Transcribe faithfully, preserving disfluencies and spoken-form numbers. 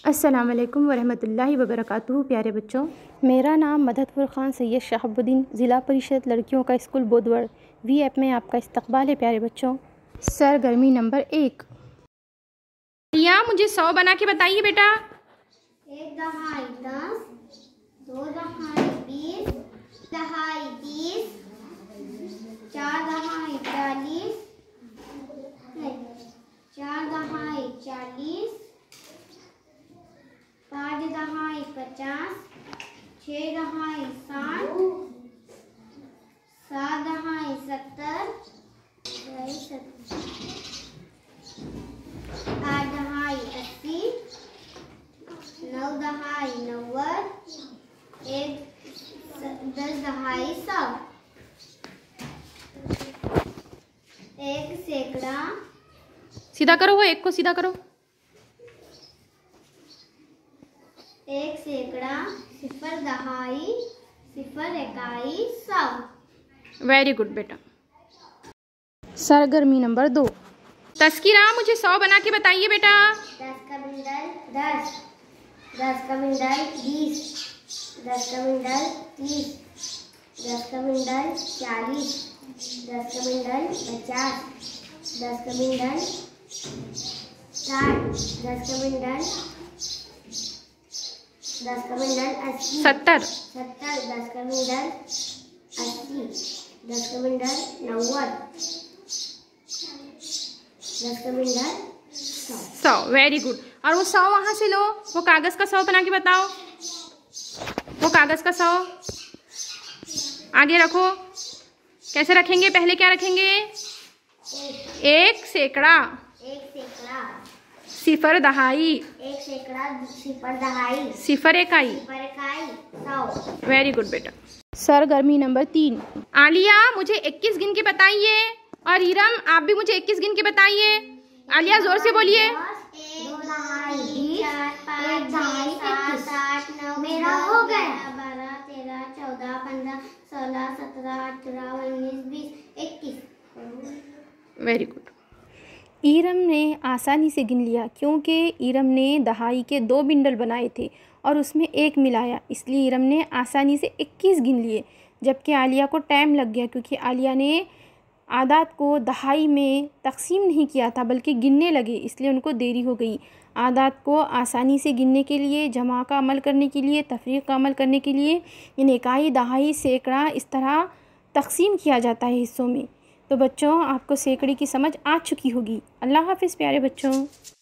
अस्सलाम वालेकुम वरहमतुल्लाहि वबरकातुहू। प्यारे बच्चों, मेरा नाम मददपुर ख़ान सैयद शहाबुद्दीन, ज़िला परिषद लड़कियों का स्कूल बोदवर वी ऐप में आपका इस्तकबाल है। प्यारे बच्चों, सरगर्मी नंबर एक। या मुझे सौ बना के बताइए बेटा। एक दहाई दस, दो दहाई बीस, दहाई तीस, चार दहाई चालीस, चार दहाई चालीस, पाँच दहाई पचास, छः दहाई साठ, सात दहाई सत्तर, आठ दहाई अस्सी, नौ दहाई नब्बे, एक दस दहाई सौ, एक सैकड़ा। सीधा करो, वो एक को सीधा करो। एक सैकड़ा, सिफर दहाई, सिफर इकाई, सौ। वेरी गुड बेटा। सरगर्मी नंबर दो। तस्कीरा, मुझे सौ बना के बताइए बेटा। दस का बिंदल दस, दस का बिंदल बीस, दस का बिंदल तीस, दस का बिंदल चालीस, दस का बिंदल पचास, दस का बिंदल साठ, दस का बिंदल दस का बिंदल अस्सी, सत्तर, सत्तर, दस का बिंदल अस्सी, दस का बिंदल नब्बे, दस का बिंदल सौ। सौ, वेरी गुड। और वो सौ वहाँ से लो, वो कागज़ का सौ बना के बताओ। वो कागज़ का सौ आगे रखो। कैसे रखेंगे? पहले क्या रखेंगे? एक सैकड़ा, एक सैकड़ा, सिफर दहाई, एक सैकड़ा, सिफर दहाई, सिफर इकाई, सिफर इकाई, सौ। वेरी गुड बेटा। सरगर्मी नंबर तीन। आलिया, मुझे इक्कीस गिन के बताइए। और इरम, आप भी मुझे इक्कीस गिन के बताइए। आलिया, जोर से बोलिए। दो दहाई बीस, एक दहाई सात, आठ, नौ, मेरा हो गया। बारह, तेरह, चौदह, पंद्रह, सोलह, सत्रह, अठारह, उन्नीस, बीस, इक्कीस। Very good. ईरम ने आसानी से गिन लिया क्योंकि ईरम ने दहाई के दो बिंडल बनाए थे और उसमें एक मिलाया, इसलिए ईरम ने आसानी से इक्कीस गिन लिए। जबकि आलिया को टाइम लग गया क्योंकि आलिया ने आदात को दहाई में तकसीम नहीं किया था बल्कि गिनने लगे, इसलिए उनको देरी हो गई। आदात को आसानी से गिनने के लिए, जमा का अमल करने के लिए, तफरीक का अमल करने के लिए इन इकाई, दहाई, सैकड़ा इस तरह तकसीम किया जाता है हिस्सों में। तो बच्चों, आपको सैकड़े की समझ आ चुकी होगी। अल्लाह हाफ़िज़ प्यारे बच्चों।